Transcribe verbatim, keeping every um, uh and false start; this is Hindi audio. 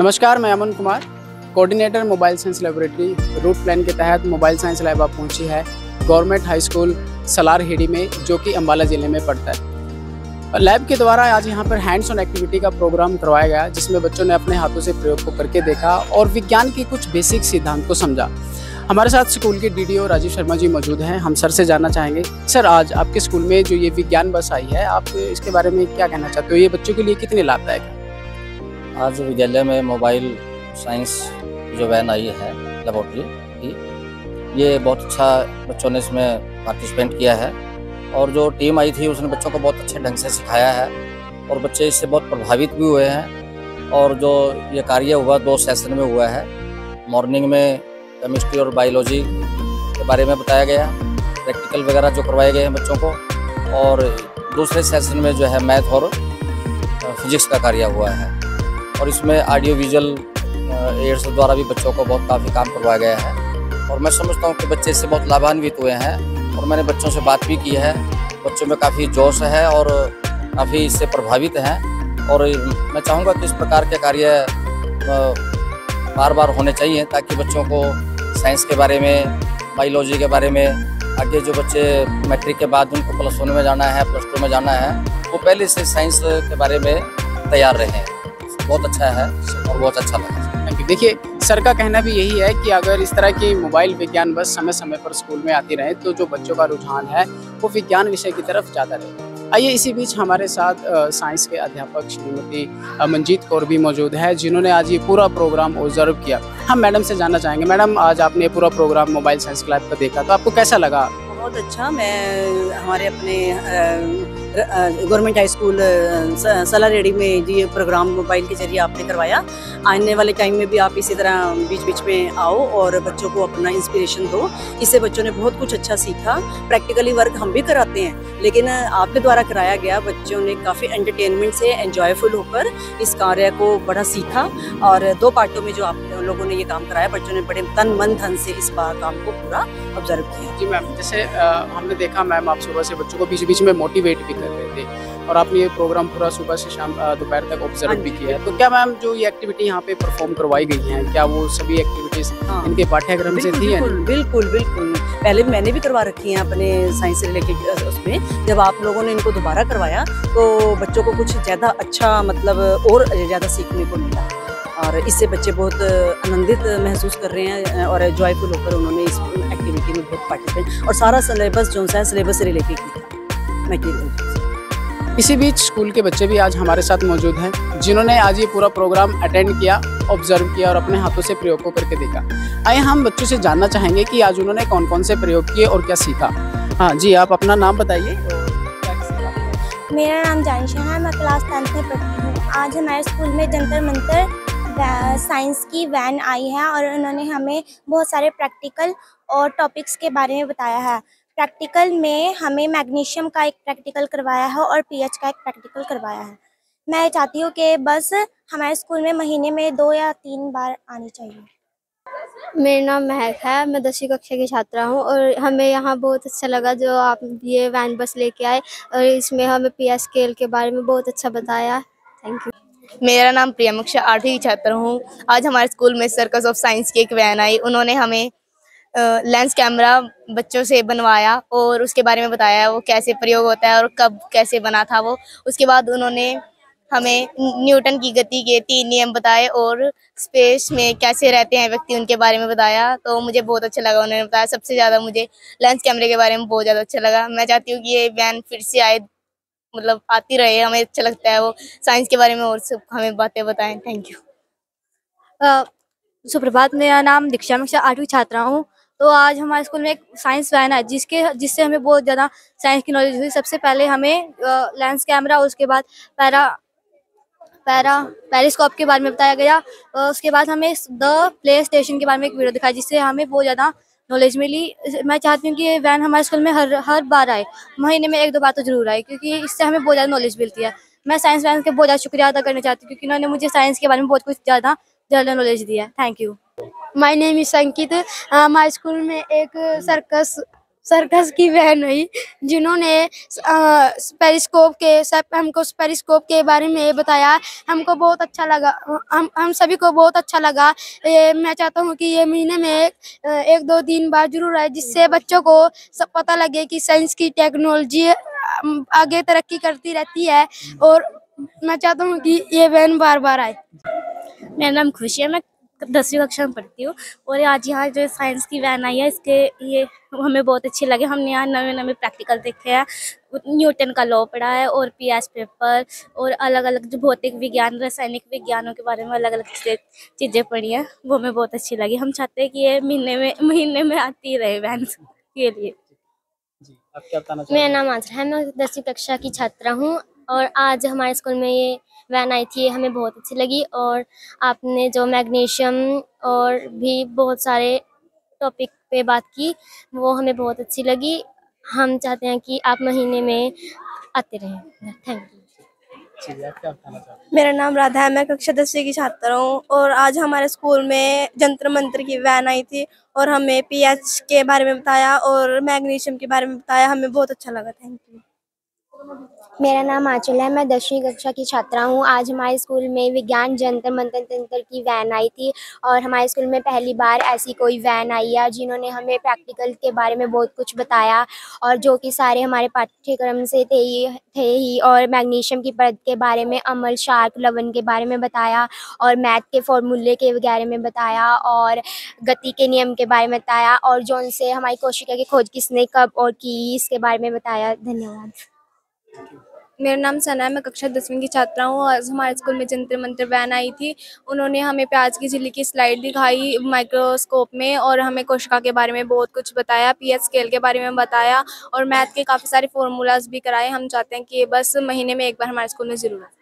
नमस्कार, मैं Aman Kumar, coordinator mobile science laboratory. Route plan के तहत मोबाइल साइंस लैब आप पहुंची है गवर्नमेंट हाई स्कूल सलारहेड़ी में, जो कि अम्बाला ज़िले में पड़ता है। लैब के द्वारा आज यहां पर हैंड्स ऑन एक्टिविटी का प्रोग्राम करवाया गया, जिसमें बच्चों ने अपने हाथों से प्रयोग को करके देखा और विज्ञान की कुछ बेसिक सिद्धांत को समझा। हमारे साथ स्कूल के डीडीओ राजीव शर्मा जी मौजूद हैं। हम सर से जानना चाहेंगे, सर आज आपके स्कूल में जो ये विज्ञान बस आई है, आप इसके बारे में क्या कहना चाहते हो? ये बच्चों के लिए कितनी लाभदायक है? आज विद्यालय में मोबाइल साइंस जो वैन आई है लेबोरेटरी की, ये बहुत अच्छा बच्चों ने इसमें पार्टिसिपेंट किया है और जो टीम आई थी उसने बच्चों को बहुत अच्छे ढंग से सिखाया है और बच्चे इससे बहुत प्रभावित भी हुए हैं। और जो ये कार्य हुआ दो सेशन में हुआ है। मॉर्निंग में केमिस्ट्री और बायोलॉजी के बारे में बताया गया, प्रैक्टिकल वगैरह जो करवाए गए हैं बच्चों को, और दूसरे सेशन में जो है मैथ और फिजिक्स का कार्य हुआ है। और इसमें ऑडियो विजुअल एड्स द्वारा भी बच्चों को बहुत काफ़ी काम करवाया गया है और मैं समझता हूँ कि बच्चे इससे बहुत लाभान्वित हुए हैं। और मैंने बच्चों से बात भी की है, बच्चों में काफ़ी जोश है और काफ़ी इससे प्रभावित हैं। और मैं चाहूँगा कि इस प्रकार के कार्य बार बार होने चाहिए, ताकि बच्चों को साइंस के बारे में, बायोलॉजी के बारे में, आगे जो बच्चे मैट्रिक के बाद उनको प्लस वन में जाना है, प्लस टू में जाना है, वो पहले से साइंस के बारे में तैयार रहें। बहुत अच्छा है और बहुत अच्छा लगा। Thank you. देखिए, सर का कहना भी यही है कि अगर इस तरह की मोबाइल विज्ञान बस समय समय पर स्कूल में आती रहे तो जो बच्चों का रुझान है वो विज्ञान विषय की तरफ ज़्यादा रहे। आइए, इसी बीच हमारे साथ साइंस के अध्यापक श्रीमती मंजीत कौर भी मौजूद है, जिन्होंने आज ये पूरा प्रोग्राम ऑब्जर्व किया। हम मैडम से जानना चाहेंगे, मैडम आज आपने पूरा प्रोग्राम मोबाइल साइंस क्लब का देखा, तो आपको कैसा लगा? बहुत अच्छा। मैं हमारे अपने गवर्नमेंट हाई स्कूल सलारहेड़ी में जी ये प्रोग्राम मोबाइल के जरिए आपने करवाया। आने वाले टाइम में भी आप इसी तरह बीच बीच में आओ और बच्चों को अपना इंस्पिरेशन दो। इससे बच्चों ने बहुत कुछ अच्छा सीखा। प्रैक्टिकली वर्क हम भी कराते हैं, लेकिन आपके द्वारा कराया गया, बच्चों ने काफ़ी एंटरटेनमेंट से एंजॉयफुल होकर इस कार्य को बड़ा सीखा। और दो पार्टों में जो आप लोगों ने ये काम कराया, बच्चों ने बड़े तन मन धन से इस बार काम को पूरा ऑब्जर्व किया। जी मैम, जैसे आ, हमने देखा मैम आप सुबह से बच्चों को बीच बीच में मोटिवेट भी कर रहे थे और आपने ये प्रोग्राम पूरा सुबह से शाम दोपहर तक ऑब्जर्व भी किया है। तो क्या मैम जो ये एक्टिविटी यहाँ पे परफॉर्म करवाई गई हैं, क्या वो सभी एक्टिविटीज हाँ, इनके पाठ्यक्रम से थी? बिल्कुल बिल्कुल बिल्कुल। पहले भी मैंने भी करवा रखी हैं अपने साइंस से रिलेटेड उसमें। जब आप लोगों ने इनको दोबारा करवाया तो बच्चों को कुछ ज़्यादा अच्छा, मतलब और ज़्यादा सीखने को मिला और इससे बच्चे बहुत आनंदित महसूस कर रहे हैं और जॉयफुल होकर उन्होंने इस एक्टिविटी में बहुत पार्टिसिपेट, और सारा सिलेबस जो है सिलेबस से रिलेटेड था मटेरियल। इसी बीच स्कूल के बच्चे भी आज हमारे साथ मौजूद हैं, जिन्होंने आज ये पूरा प्रोग्राम अटेंड किया, ऑब्जर्व किया और अपने हाथों से प्रयोग को करके देखा। आइए हम बच्चों से जानना चाहेंगे कि आज उन्होंने कौन कौन से प्रयोग किए और क्या सीखा। हाँ जी, आप अपना नाम बताइए। मेरा नाम जानिशा है, मैं क्लास टेंथ में पढ़ती हूँ। आज हमारे स्कूल में जंतर मंतर साइंस की वैन आई है और उन्होंने हमें बहुत सारे प्रैक्टिकल और टॉपिक्स के बारे में बताया है। प्रैक्टिकल में हमें मैग्नीशियम का एक प्रैक्टिकल करवाया है और पीएच का एक प्रैक्टिकल करवाया है। मैं चाहती हूँ कि बस हमारे स्कूल में महीने में दो या तीन बार आनी चाहिए। मेरा नाम महक है, मैं दसवीं कक्षा की छात्रा हूँ और हमें यहाँ बहुत अच्छा लगा जो आप ये वैन बस लेके आए और इसमें हमें पीएच स्केल के बारे में बहुत अच्छा बताया। Thank you. मेरा नाम प्रियमुक्षा, आठवीं की छात्र हूँ। आज हमारे स्कूल में सर्कस ऑफ साइंस की एक वैन आई। उन्होंने हमें लेंस कैमरा बच्चों से बनवाया और उसके बारे में बताया वो कैसे प्रयोग होता है और कब कैसे बना था वो। उसके बाद उन्होंने हमें न्यूटन की गति के तीन नियम बताए और स्पेस में कैसे रहते हैं व्यक्ति, उनके बारे में बताया। तो मुझे बहुत अच्छा लगा उन्होंने बताया। सबसे ज़्यादा मुझे लेंस कैमरे के बारे में बहुत ज़्यादा अच्छा लगा। मैं चाहती हूँ कि ये वैन फिर से आए, मतलब आती रहे, हमें अच्छा लगता है वो साइंस के बारे में और सब हमें बातें बताएं। Thank you. सुप्रभात, मेरा नाम दीक्षा, मैं आठवीं छात्रा हूँ। तो आज हमारे स्कूल में एक साइंस वैन है जिसके जिससे हमें बहुत ज़्यादा साइंस की नॉलेज हुई। सबसे पहले हमें लेंस कैमरा, उसके बाद पैरा पैरा पेरिस्कोप के बारे में बताया गया। उसके बाद हमें द प्ले स्टेशन के बारे में एक वीडियो दिखाया, जिससे हमें बहुत ज़्यादा नॉलेज मिली। मैं चाहती हूँ कि ये वैन हमारे स्कूल में हर हर बार आए, महीने में एक दो बार तो जरूर आए, क्योंकि इससे हमें बहुत ज़्यादा नॉलेज मिलती है। मैं साइंस वैन के बहुत ज़्यादा शुक्रिया अदा करना चाहती हूँ, क्योंकि उन्होंने मुझे साइंस के बारे में बहुत कुछ ज़्यादा ज़्यादा नॉलेज दिया है। Thank you. My name is Sankit. हमारे स्कूल में एक सर्कस सर्कस की वैन आई जिन्होंने पेरिस्कोप के सब हमको पेरिस्कोप के बारे में बताया। हमको बहुत अच्छा लगा, हम हम सभी को बहुत अच्छा लगा। ये मैं चाहता हूँ कि ये महीने में एक, एक दो दिन बाद जरूर आए, जिससे बच्चों को सब पता लगे कि साइंस की टेक्नोलॉजी आगे तरक्की करती रहती है। और मैं चाहता हूँ कि ये वैन बार बार आए। मेरा नाम खुशी है, मैं दसवीं कक्षा में पढ़ती हूँ और आज यहाँ जो साइंस की वैन आई है इसके ये हमें बहुत अच्छी लगे। हमने यहाँ नवे नवे प्रैक्टिकल देखे हैं, न्यूटन का लॉ पढ़ा है और पीएस पेपर और अलग अलग जो भौतिक विज्ञान रासायनिक विज्ञानों के बारे में अलग अलग चीज़ें पढ़ी हैं, वो हमें बहुत अच्छी लगी। हम चाहते हैं कि ये महीने में महीने में आती रहे वैन के लिए। जी, आप क्या बताना चाहेंगे? मेरा नाम आजरा है, मैं दसवीं कक्षा की छात्रा हूँ और आज हमारे स्कूल में ये वैन आई थी, हमें बहुत अच्छी लगी। और आपने जो मैग्नीशियम और भी बहुत सारे टॉपिक पे बात की वो हमें बहुत अच्छी लगी। हम चाहते हैं कि आप महीने में आते रहें। Thank you. जी, आप क्या बताना चाहेंगे? मेरा नाम राधा है, मैं कक्षा दसवीं की छात्रा हूँ और आज हमारे स्कूल में जंतर मंतर की वैन आई थी और हमें पीएच के बारे में बताया और मैग्नीशियम के बारे में बताया। हमें बहुत अच्छा लगा। Thank you. मेरा नाम आंचल है, मैं दसवीं कक्षा की छात्रा हूँ। आज हमारे स्कूल में विज्ञान जंतर मंतर तंत्र की वैन आई थी और हमारे स्कूल में पहली बार ऐसी कोई वैन आई है जिन्होंने हमें प्रैक्टिकल के बारे में बहुत कुछ बताया और जो कि सारे हमारे पाठ्यक्रम से थे ही थे ही और मैग्नीशियम की परत के बारे में, अम्ल क्षार लवण के बारे में बताया और मैथ के फॉर्मूले के बारे में बताया और गति के नियम के बारे में बताया और जो उनसे हमारी कोशिका की खोज किसने कब और की इसके बारे में बताया। धन्यवाद। मेरा नाम सना है, मैं कक्षा दसवीं की छात्रा हूँ। आज हमारे स्कूल में जंतर मंतर वैन आई थी। उन्होंने हमें प्याज की झिल्ली की स्लाइड दिखाई माइक्रोस्कोप में और हमें कोशिका के बारे में बहुत कुछ बताया, पीएच स्केल के बारे में बताया और मैथ के काफ़ी सारे फॉर्मूलाज भी कराए। हम चाहते हैं कि ये बस महीने में एक बार हमारे स्कूल में ज़रूर आए।